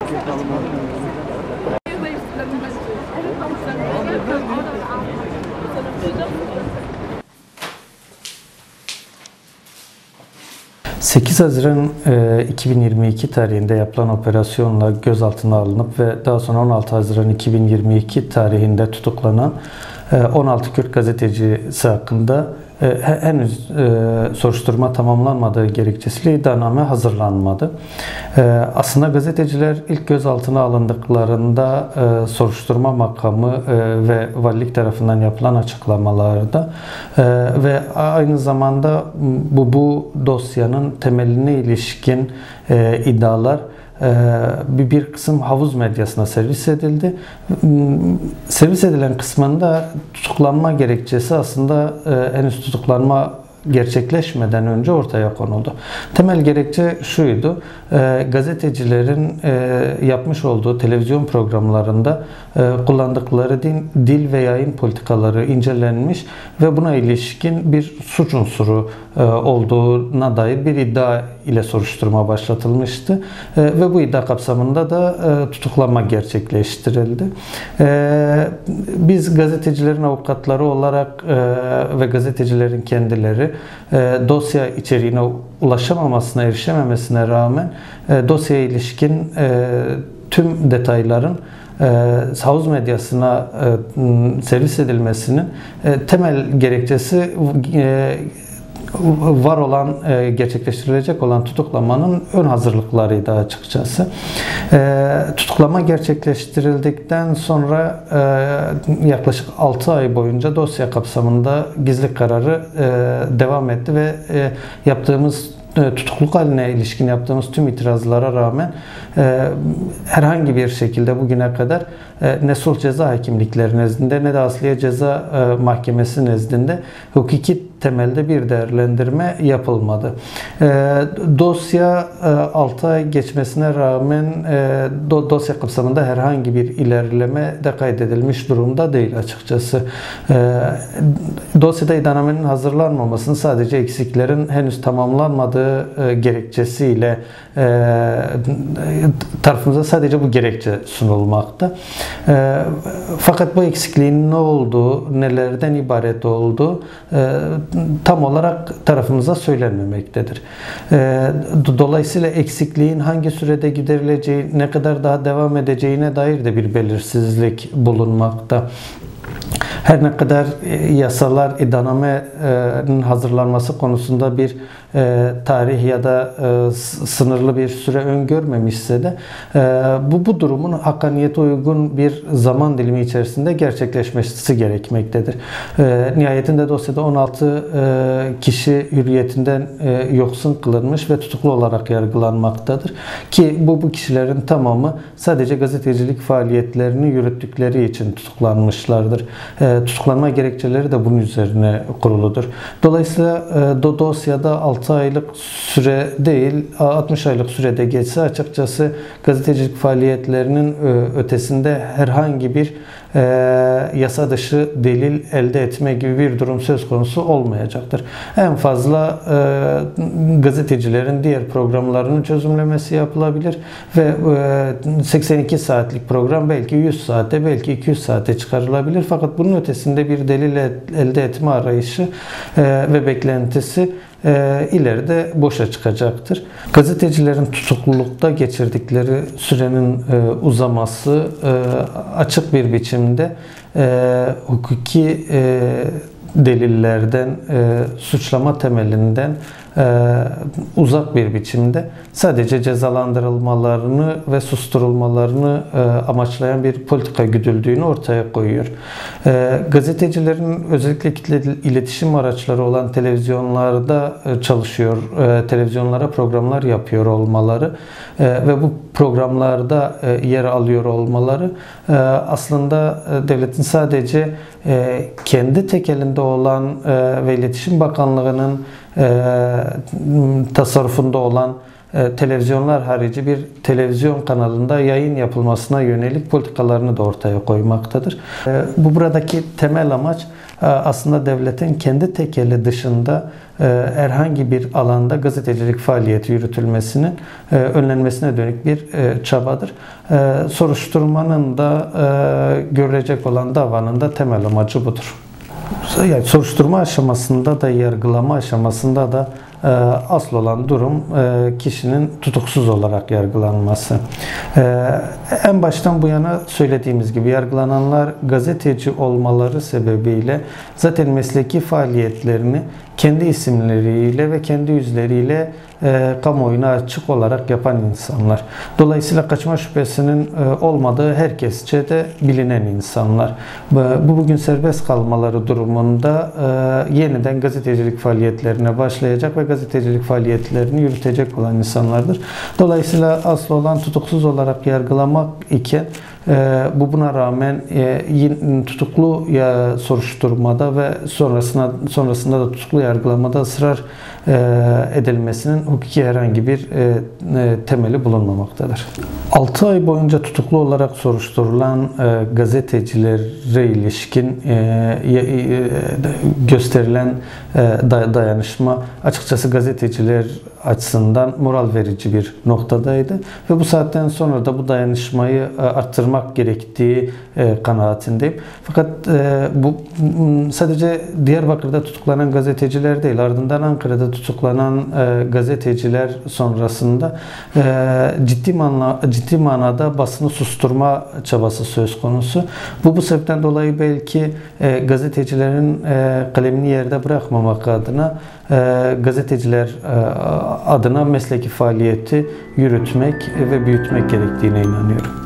...8 Haziran 2022 tarihinde yapılan operasyonla gözaltına alınıp ve daha sonra 16 Haziran 2022 tarihinde tutuklanan 16 Kürt gazetecisi hakkında henüz soruşturma tamamlanmadığı gerekçesiyle iddianame hazırlanmadı. Aslında gazeteciler ilk gözaltına alındıklarında soruşturma makamı ve valilik tarafından yapılan açıklamalarda ve aynı zamanda bu dosyanın temeline ilişkin iddialar bir kısım havuz medyasına servis edildi. Servis edilen kısmında tutuklanma gerekçesi aslında henüz tutuklanma gerçekleşmeden önce ortaya konuldu. Temel gerekçe şuydu: gazetecilerin yapmış olduğu televizyon programlarında kullandıkları dil ve yayın politikaları incelenmiş ve buna ilişkin bir suç unsuru olduğuna dair bir iddia ile soruşturma başlatılmıştı. Ve bu iddia kapsamında da tutuklama gerçekleştirildi. Biz gazetecilerin avukatları olarak ve gazetecilerin kendileri dosya içeriğine ulaşamamasına, erişememesine rağmen dosyaya ilişkin tüm detayların havuz medyasına servis edilmesinin temel gerekçesi var olan, gerçekleştirilecek olan tutuklamanın ön hazırlıklarıydı açıkçası. Tutuklama gerçekleştirildikten sonra yaklaşık 6 ay boyunca dosya kapsamında gizlilik kararı devam etti ve yaptığımız tutukluk haline ilişkin yaptığımız tüm itirazlara rağmen herhangi bir şekilde bugüne kadar ne sulh ceza hakimlikleri nezdinde ne de Asliye Ceza Mahkemesi nezdinde hukuki temelde bir değerlendirme yapılmadı. Dosya 6 ay geçmesine rağmen dosya kapsamında herhangi bir ilerleme de kaydedilmiş durumda değil açıkçası. Dosyada iddianamenin hazırlanmamasının sadece eksiklerin henüz tamamlanmadığı gerekçesiyle tarafımıza sadece bu gerekçe sunulmakta. Fakat bu eksikliğin ne olduğu, nelerden ibaret olduğu tam olarak tarafımıza söylenmemektedir. Dolayısıyla eksikliğin hangi sürede giderileceği, ne kadar daha devam edeceğine dair de bir belirsizlik bulunmakta. Her ne kadar yasalar iddianamenin hazırlanması konusunda bir tarih ya da sınırlı bir süre öngörmemişse de bu durumun hakkaniyete uygun bir zaman dilimi içerisinde gerçekleşmesi gerekmektedir. Nihayetinde dosyada 16 kişi hürriyetinden yoksun kılınmış ve tutuklu olarak yargılanmaktadır. Ki bu kişilerin tamamı sadece gazetecilik faaliyetlerini yürüttükleri için tutuklanmışlardır. Tutuklanma gerekçeleri de bunun üzerine kuruludur. Dolayısıyla dosyada 6 aylık süre değil, 60 aylık sürede geçse açıkçası gazetecilik faaliyetlerinin ötesinde herhangi bir yasa dışı delil elde etme gibi bir durum söz konusu olmayacaktır. En fazla gazetecilerin diğer programlarının çözümlemesi yapılabilir ve 82 saatlik program belki 100 saate, belki 200 saate çıkarılabilir. Fakat bunun ötesinde bir delil elde etme arayışı ve beklentisi ileride boşa çıkacaktır. Gazetecilerin tutuklulukta geçirdikleri sürenin uzaması açık bir biçimde hukuki delillerden, suçlama temelinden uzak bir biçimde sadece cezalandırılmalarını ve susturulmalarını amaçlayan bir politika güdüldüğünü ortaya koyuyor. Gazetecilerin özellikle kitle iletişim araçları olan televizyonlarda çalışıyor, televizyonlara programlar yapıyor olmaları ve bu programlarda yer alıyor olmaları aslında devletin sadece kendi tekelinde olan ve İletişim Bakanlığı'nın tasarrufunda olan televizyonlar harici bir televizyon kanalında yayın yapılmasına yönelik politikalarını da ortaya koymaktadır. Buradaki temel amaç aslında devletin kendi tekeli dışında herhangi bir alanda gazetecilik faaliyeti yürütülmesinin önlenmesine dönük bir çabadır. Soruşturmanın da görülecek olan davanın da temel amacı budur. Yani soruşturma aşamasında da yargılama aşamasında da asıl olan durum kişinin tutuksuz olarak yargılanması. En baştan bu yana söylediğimiz gibi yargılananlar gazeteci olmaları sebebiyle zaten mesleki faaliyetlerini kendi isimleriyle ve kendi yüzleriyle kamuoyuna açık olarak yapan insanlar. Dolayısıyla kaçma şüphesinin olmadığı herkesçe de bilinen insanlar. Bu bugün serbest kalmaları durumunda yeniden gazetecilik faaliyetlerine başlayacak ve gazetecilik faaliyetlerini yürütecek olan insanlardır. Dolayısıyla asıl olan tutuksuz olarak yargılamak iken buna rağmen tutuklu soruşturmada ve sonrasında da tutuklu yargılamada ısrar edilmesinin hukuki herhangi bir temeli bulunmamaktadır. 6 ay boyunca tutuklu olarak soruşturulan gazetecilere ilişkin gösterilen dayanışma açıkçası gazeteciler açısından moral verici bir noktadaydı ve bu saatten sonra da bu dayanışmayı arttırmak gerektiği kanaatindeyim. Fakat bu sadece Diyarbakır'da tutuklanan gazeteciler değil, ardından Ankara'da tutuklanan gazeteciler sonrasında ciddi manada basını susturma çabası söz konusu. Bu sebepten dolayı belki gazetecilerin kalemini yerde bırakmamak adına gazeteciler adına mesleki faaliyeti yürütmek ve büyütmek gerektiğine inanıyorum.